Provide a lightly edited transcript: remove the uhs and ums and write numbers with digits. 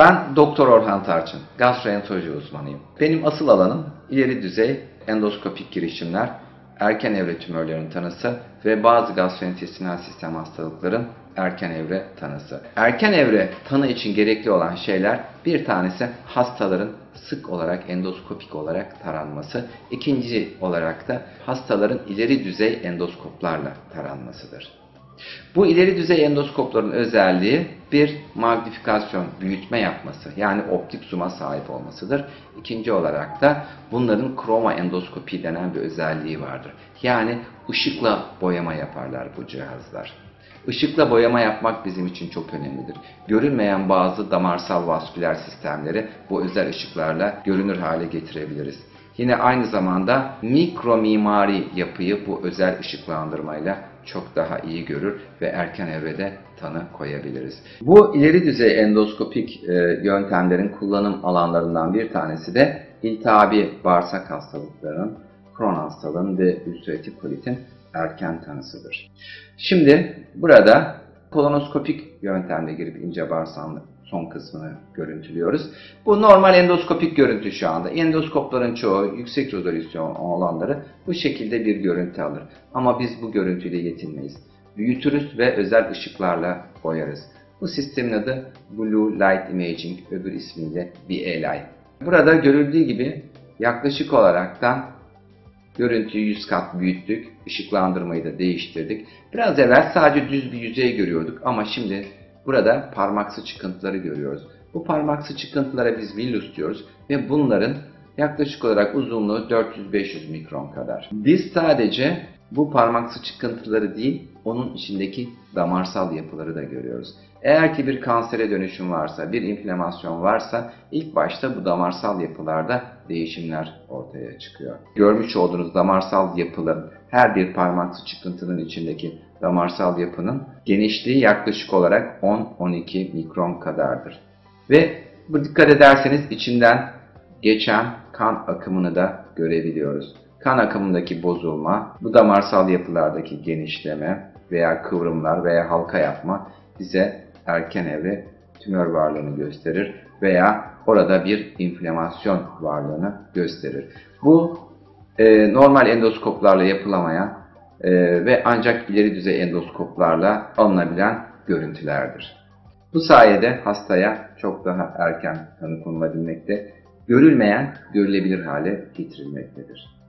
Ben Doktor Orhan Tarçın, gastroenteroloji uzmanıyım. Benim asıl alanım ileri düzey endoskopik girişimler, erken evre tümörlerin tanısı ve bazı gastrointestinal sistem hastalıkların erken evre tanısı. Erken evre tanı için gerekli olan şeyler, bir tanesi hastaların sık olarak endoskopik olarak taranması, ikinci olarak da hastaların ileri düzey endoskoplarla taranmasıdır. Bu ileri düzey endoskopların özelliği bir magnifikasyon, büyütme yapması, yani optik zoom'a sahip olmasıdır. İkinci olarak da bunların Chromo-endoscopy denen bir özelliği vardır. Yani ışıkla boyama yaparlar bu cihazlar. Işıkla boyama yapmak bizim için çok önemlidir. Görünmeyen bazı damarsal vasküler sistemleri bu özel ışıklarla görünür hale getirebiliriz. Yine aynı zamanda mikro mimari yapıyı bu özel ışıklandırmayla çok daha iyi görür ve erken evrede tanı koyabiliriz. Bu ileri düzey endoskopik yöntemlerin kullanım alanlarından bir tanesi de iltihabi bağırsak hastalıklarının, Crohn hastalığının ve ülseratif kolitin erken tanısıdır. Şimdi burada kolonoskopik yöntemle girip ince bağırsağın son kısmını görüntülüyoruz. Bu normal endoskopik görüntü şu anda. Endoskopların çoğu yüksek rezolüsyon olanları bu şekilde bir görüntü alır. Ama biz bu görüntüyle yetinmeyiz. Büyütürüz ve özel ışıklarla boyarız. Bu sistemin adı Blue Light Imaging, öbür ismiyle BLI. Burada görüldüğü gibi yaklaşık olaraktan görüntüyü 100 kat büyüttük, ışıklandırmayı da değiştirdik. Biraz evvel sadece düz bir yüzey görüyorduk ama şimdi burada parmaksı çıkıntıları görüyoruz. Bu parmaksı çıkıntılara biz villus diyoruz ve bunların yaklaşık olarak uzunluğu 400-500 mikron kadar. Biz sadece bu parmaksı çıkıntıları değil, onun içindeki damarsal yapıları da görüyoruz. Eğer ki bir kansere dönüşüm varsa, bir inflamasyon varsa ilk başta bu damarsal yapılarda değişimler ortaya çıkıyor. Görmüş olduğunuz damarsal yapıların, her bir parmaksı çıkıntının içindeki damarsal yapının genişliği yaklaşık olarak 10-12 mikron kadardır. Ve bu dikkat ederseniz içinden geçen kan akımını da görebiliyoruz. Kan akımındaki bozulma, bu damarsal yapılardaki genişleme veya kıvrımlar veya halka yapma bize erken evre tümör varlığını gösterir veya orada bir inflamasyon varlığını gösterir. Bu normal endoskoplarla yapılamayan ve ancak ileri düzey endoskoplarla alınabilen görüntülerdir. Bu sayede hastaya çok daha erken tanı konulabilmekte, görülmeyen görülebilir hale getirilmektedir.